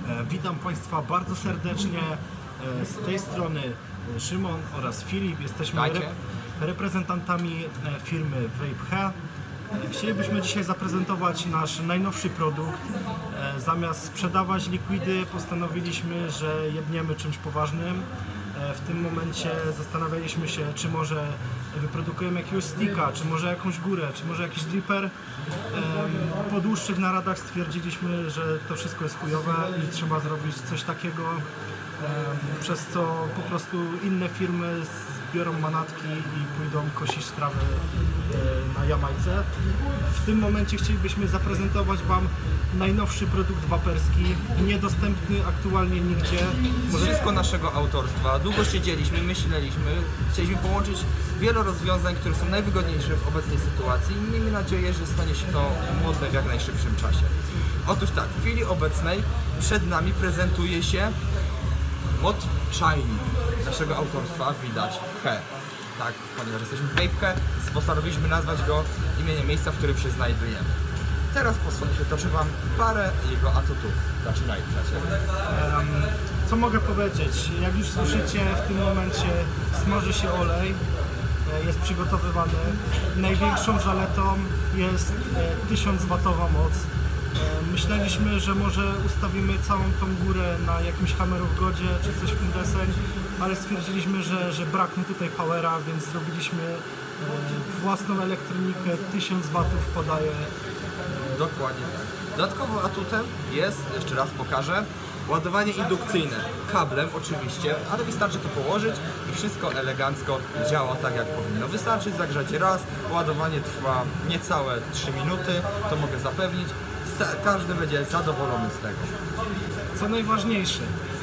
Witam Państwa bardzo serdecznie. Z tej strony Szymon oraz Filip. Jesteśmy reprezentantami firmy Vape. Chcielibyśmy dzisiaj zaprezentować nasz najnowszy produkt. Zamiast sprzedawać likwidy, postanowiliśmy, że jebniemy czymś poważnym. W tym momencie zastanawialiśmy się, czy może wyprodukujemy jakiegoś sticka, czy może jakąś górę, czy może jakiś dripper. Po dłuższych naradach stwierdziliśmy, że to wszystko jest chujowe i trzeba zrobić coś takiego, przez co po prostu inne firmy zbiorą manatki i pójdą kosić trawę na Jamajce. W tym momencie chcielibyśmy zaprezentować Wam najnowszy produkt waperski, niedostępny aktualnie nigdzie. Wszystko naszego autorstwa. Długo siedzieliśmy, myśleliśmy, chcieliśmy połączyć wiele rozwiązań, które są najwygodniejsze w obecnej sytuacji i miejmy nadzieję, że stanie się to modne w jak najszybszym czasie. Otóż tak, w chwili obecnej przed nami prezentuje się mod czajnik naszego autorstwa, widać He. Tak, ponieważ jesteśmy w Vape, postanowiliśmy nazwać go imieniem miejsca, w którym się znajdujemy. Teraz potoczę Wam parę jego atutów. Zaczynaj, przyjaciele. Co mogę powiedzieć? Jak już słyszycie, w tym momencie smaży się olej, jest przygotowywany. Największą zaletą jest 1000-watowa moc. Myśleliśmy, że może ustawimy całą tą górę na jakimś hammerowgodzie czy coś w tym deseń, ale stwierdziliśmy, że braknie tutaj powera, więc zrobiliśmy własną elektronikę, 1000 watów podaje. Dokładnie tak. Dodatkowo atutem jest, jeszcze raz pokażę, ładowanie indukcyjne. Kablem oczywiście, ale wystarczy to położyć i wszystko elegancko działa tak jak powinno. Wystarczy zagrzać raz, ładowanie trwa niecałe 3 minuty, to mogę zapewnić. Każdy będzie zadowolony z tego. Co najważniejsze,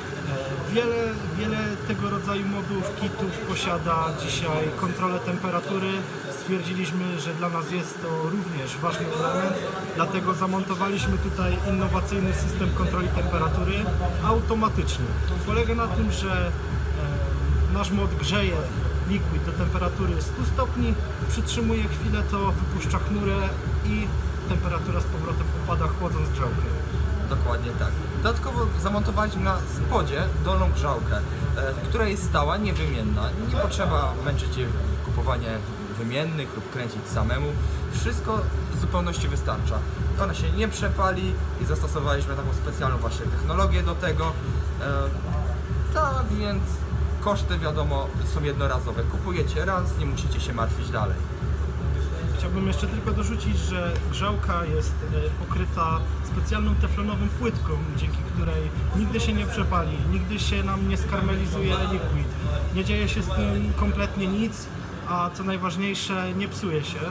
wiele tego rodzaju modów, kitów posiada dzisiaj kontrolę temperatury. Stwierdziliśmy, że dla nas jest to również ważny element, dlatego zamontowaliśmy tutaj innowacyjny system kontroli temperatury automatyczny. Polega na tym, że nasz mod grzeje liquid do temperatury 100 stopni, przytrzymuje chwilę, to wypuszcza chmurę i temperatura z powrotem opada, chłodząc grzałkę. Dokładnie tak. Dodatkowo zamontowaliśmy na spodzie dolną grzałkę, która jest stała, niewymienna. Nie potrzeba męczyć się w kupowanie wymiennych lub kręcić samemu. Wszystko w zupełności wystarcza. Ona się nie przepali i zastosowaliśmy taką specjalną właśnie technologię do tego. Tak więc koszty, wiadomo, są jednorazowe. Kupujecie raz, nie musicie się martwić dalej. Chciałbym jeszcze tylko dorzucić, że grzałka jest pokryta specjalną teflonową płytką, dzięki której nigdy się nie przepali, nigdy się nam nie skarmelizuje liquid. Nie dzieje się z tym kompletnie nic, a co najważniejsze, nie psuje się.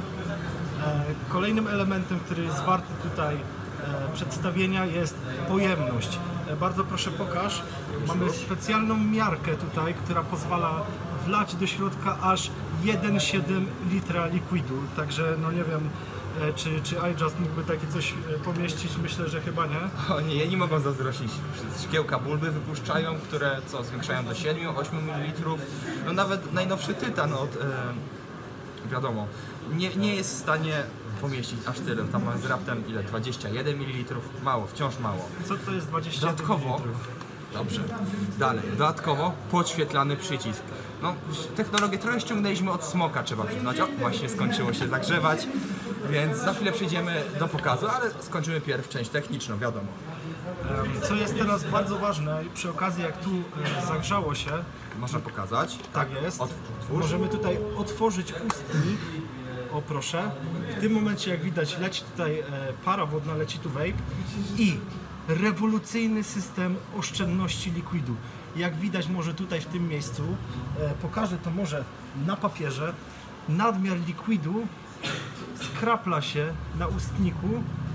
Kolejnym elementem, który jest warty tutaj przedstawienia, jest pojemność. Bardzo proszę, pokaż. Mamy specjalną miarkę tutaj, która pozwala wlać do środka aż 1,7 litra likwidu. Także no nie wiem, czy iJust mógłby takie coś pomieścić? Myślę, że chyba nie. O nie, nie mogą zazdrościć. Szkiełka bulby wypuszczają, które zwiększają do 7-8 ml. No nawet najnowszy tytan wiadomo, nie jest w stanie pomieścić aż tyle. Tam mamy z raptem ile? 21 ml? Mało, wciąż mało. Co to jest 21 ml? Dobrze. Dalej. Dodatkowo podświetlany przycisk. No, technologię trochę ściągnęliśmy od smoka, trzeba przyznać. O, właśnie skończyło się zagrzewać, więc za chwilę przejdziemy do pokazu, ale skończymy pierw część techniczną, wiadomo. Co jest teraz bardzo ważne, przy okazji jak tu zagrzało się, można pokazać. Tak jest. Możemy tutaj otworzyć ustnik. O proszę. W tym momencie, jak widać, leci tutaj para wodna, leci tu vape i rewolucyjny system oszczędności likwidu. Jak widać może tutaj w tym miejscu, pokażę to może na papierze, nadmiar likwidu skrapla się na ustniku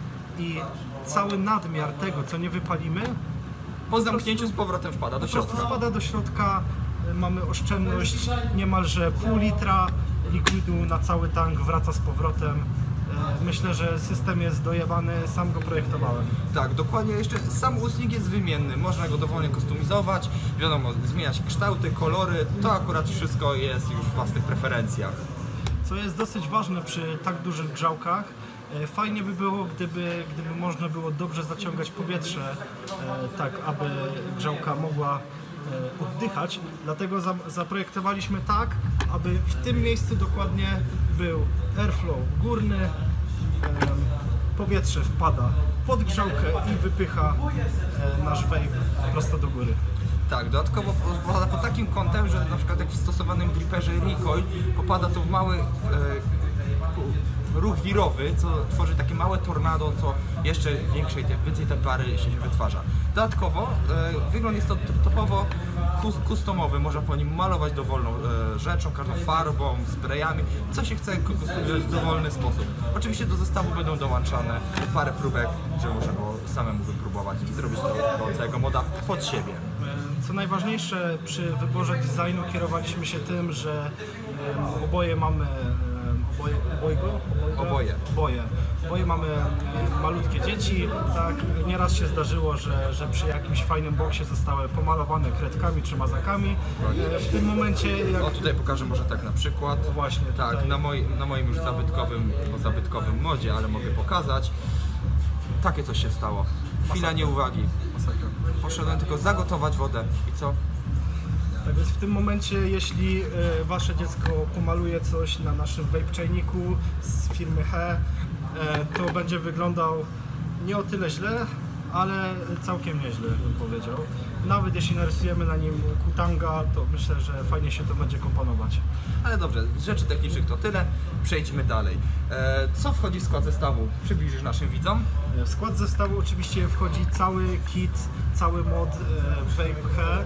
i cały nadmiar tego, co nie wypalimy, po zamknięciu z powrotem wpada do środka. Po prostu spada do środka, mamy oszczędność niemalże pół litra likwidu na cały tank, wraca z powrotem. Myślę, że system jest dojebany, sam go projektowałem. Tak, dokładnie. Jeszcze sam ustnik jest wymienny, można go dowolnie kustomizować, wiadomo, zmieniać kształty, kolory, to akurat wszystko jest już w własnych preferencjach. Co jest dosyć ważne przy tak dużych grzałkach, Fajnie by było, gdyby można było dobrze zaciągać powietrze, tak aby grzałka mogła oddychać. Dlatego zaprojektowaliśmy tak, aby w tym miejscu dokładnie był airflow górny, powietrze wpada pod grzałkę i wypycha nasz vape prosto do góry. Tak, dodatkowo popada pod takim kątem, że na przykład jak w stosowanym dripperze recoil popada to w mały ruch wirowy, co tworzy takie małe tornado, co jeszcze więcej tej się wytwarza. Dodatkowo wygląd jest to topowo customowy, można po nim malować dowolną rzeczą, każdą farbą, sprayami, co się chce w dowolny sposób. Oczywiście do zestawu będą dołączane parę próbek, żeby można było samemu wypróbować i zrobić to całego moda pod siebie. Co najważniejsze, przy wyborze designu kierowaliśmy się tym, że oboje mamy Oboje mamy malutkie dzieci, tak, nieraz się zdarzyło, że przy jakimś fajnym boksie zostały pomalowane kredkami czy mazakami. W tym momencie... O, tutaj pokażę może tak na przykład. Właśnie tak, tutaj. na moim już zabytkowym modzie, ale mogę pokazać. Takie coś się stało. Chwila nieuwagi. Poszedłem tylko zagotować wodę i co? Tak więc w tym momencie, jeśli wasze dziecko pomaluje coś na naszym vape czajniku z firmy He, to będzie wyglądał nie o tyle źle, ale całkiem nieźle, bym powiedział. Nawet jeśli narysujemy na nim kutanga, to myślę, że fajnie się to będzie komponować. Ale dobrze, z rzeczy technicznych to tyle, przejdźmy dalej. Co wchodzi w skład zestawu? Przybliżysz naszym widzom? W skład zestawu oczywiście wchodzi cały kit, cały mod Vape He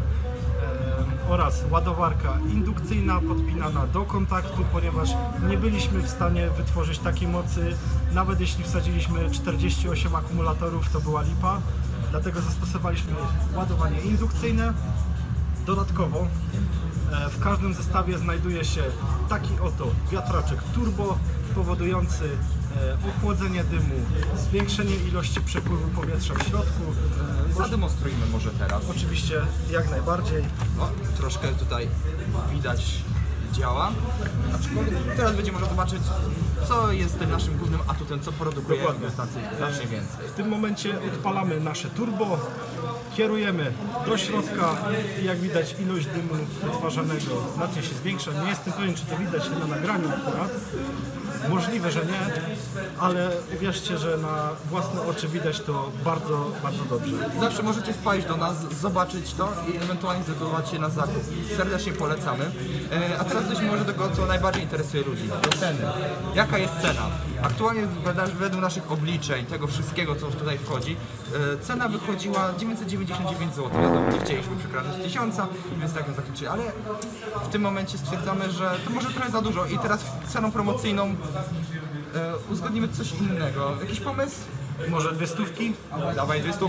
oraz ładowarka indukcyjna podpinana do kontaktu, ponieważ nie byliśmy w stanie wytworzyć takiej mocy, nawet jeśli wsadziliśmy 48 akumulatorów, to była lipa, dlatego zastosowaliśmy ładowanie indukcyjne. Dodatkowo w każdym zestawie znajduje się taki oto wiatraczek turbo powodujący ochłodzenie dymu, zwiększenie ilości przepływu powietrza w środku. Zademonstrujmy może teraz. Oczywiście, jak najbardziej. No, troszkę tutaj widać działa. Teraz będzie można zobaczyć, co jest tym naszym głównym atutem, co produkuje znacznie więcej. W tym momencie odpalamy nasze turbo, kierujemy do środka i jak widać ilość dymu wytwarzanego znacznie się zwiększa. Nie jestem pewien, czy to widać na nagraniu akurat. Możliwe, że nie, ale uwierzcie, że na własne oczy widać to bardzo, bardzo dobrze. Zawsze możecie wpaść do nas, zobaczyć to i ewentualnie zdecydować się na zakup. Serdecznie polecamy. A teraz dość może do tego, co najbardziej interesuje ludzi. Do ceny. Jaka jest cena? Aktualnie według naszych obliczeń, tego wszystkiego, co tutaj wchodzi, cena wychodziła 999 zł. Wiadomo, nie chcieliśmy przekraczać 1000, więc tak ją zakończyli, ale w tym momencie stwierdzamy, że to może trochę za dużo i teraz ceną promocyjną uzgodnimy coś innego. Jakiś pomysł? Może 200? Dawaj 200.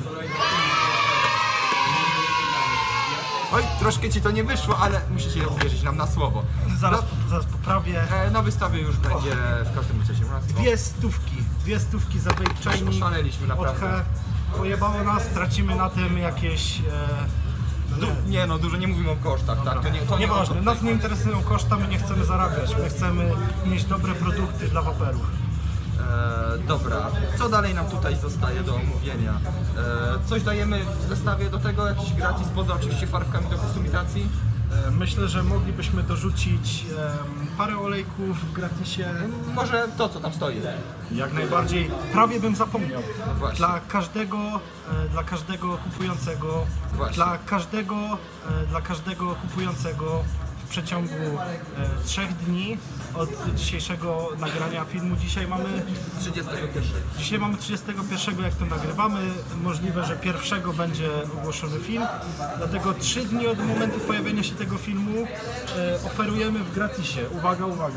Oj, troszkę ci to nie wyszło, ale musicie uwierzyć nam na słowo. Zaraz poprawię. Na wystawie już będzie w każdym razie. 200 za vape czajnik. Szaleliśmy naprawdę. Pojebało nas, tracimy na tym jakieś... Nie no, dużo nie mówimy o kosztach, tak? To nieważne, nas nie interesują koszta, my nie chcemy zarabiać, my chcemy mieć dobre produkty dla waperów. Dobra, co dalej nam tutaj zostaje do omówienia? Coś dajemy w zestawie do tego, jakiś gratis, poza oczywiście farbkami do kustomizacji? Myślę, że moglibyśmy dorzucić parę olejków w gratisie. Może to, co tam stoi. Jak najbardziej, prawie bym zapomniał. No Dla każdego kupującego, dla każdego kupującego w przeciągu 3 dni od dzisiejszego nagrania filmu. Dzisiaj mamy 31, jak to nagrywamy. Możliwe, że 1 będzie ogłoszony film. Dlatego 3 dni od momentu pojawienia się tego filmu oferujemy w gratisie. Uwaga, uwaga.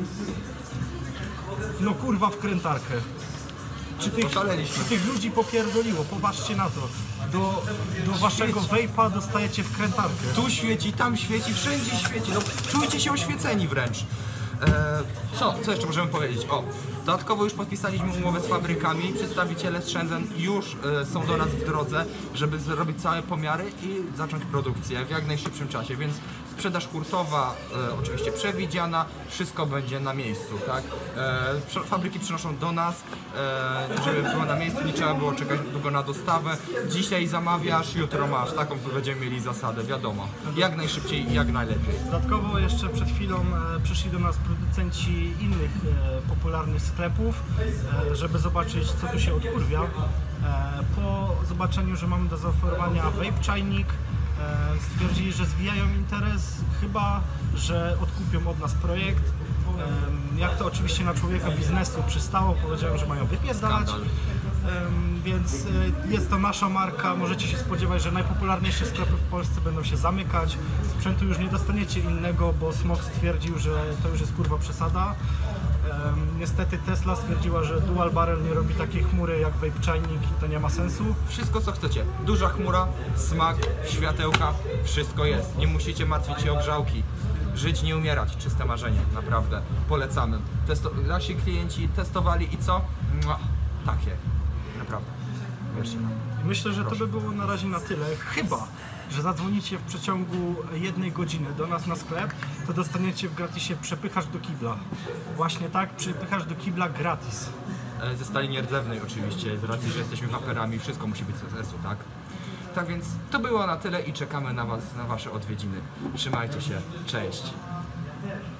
No kurwa, wkrętarkę. Czy tych ludzi popierdoliło? Popatrzcie na to. Do waszego vape'a dostajecie wkrętarkę. Tu świeci, tam świeci, wszędzie świeci. No, czujcie się oświeceni wręcz. Co jeszcze możemy powiedzieć? O, dodatkowo już podpisaliśmy umowę z fabrykami. Przedstawiciele z Shenzhen już są do nas w drodze, żeby zrobić całe pomiary i zacząć produkcję w jak najszybszym czasie, więc sprzedaż hurtowa oczywiście przewidziana, wszystko będzie na miejscu, tak? Fabryki przynoszą do nas, żeby było na miejscu, nie trzeba było czekać długo na dostawę. Dzisiaj zamawiasz, jutro masz, taką będziemy mieli zasadę, wiadomo. Jak najszybciej i jak najlepiej. Dodatkowo jeszcze przed chwilą przyszli do nas producenci innych popularnych sklepów, żeby zobaczyć, co tu się odkurwia. Po zobaczeniu, że mamy do zaoferowania vape czajnik, stwierdzili, że zwijają interes, chyba że odkupią od nas projekt. Jak to oczywiście na człowieka biznesu przystało, powiedziałem, że mają wypierdalać. Więc jest to nasza marka, możecie się spodziewać, że najpopularniejsze sklepy w Polsce będą się zamykać. Sprzętu już nie dostaniecie innego, bo Smok stwierdził, że to już jest kurwa przesada. Niestety Tesla stwierdziła, że dual barrel nie robi takiej chmury jak vape czajnik i to nie ma sensu. Wszystko co chcecie, duża chmura, smak, światełka, wszystko jest. Nie musicie martwić się o grzałki. Żyć, nie umierać, czyste marzenie, naprawdę, polecamy. Nasi klienci testowali i co? Takie, naprawdę, wierzcie nam. Myślę, że to by było na razie na tyle, chyba że zadzwonicie w przeciągu 1 godziny do nas na sklep, to dostaniecie w gratisie przepychacz do kibla. Właśnie tak, przepychacz do kibla gratis. Ze stali nierdzewnej oczywiście, z racji, że jesteśmy waperami, wszystko musi być z CSS-u, tak? Tak więc to było na tyle i czekamy na Was, na Wasze odwiedziny. Trzymajcie się, cześć!